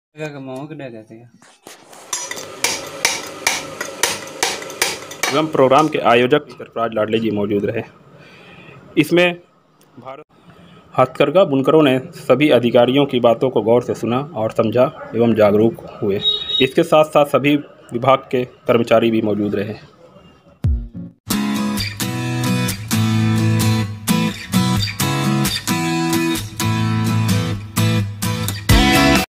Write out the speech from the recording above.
एवं प्रोग्राम के आयोजक सरफराज लाडले जी मौजूद रहे। इसमें भारत हथकरघा बुनकरों ने सभी अधिकारियों की बातों को गौर से सुना और समझा एवं जागरूक हुए। इसके साथ साथ सभी विभाग के कर्मचारी भी मौजूद रहे।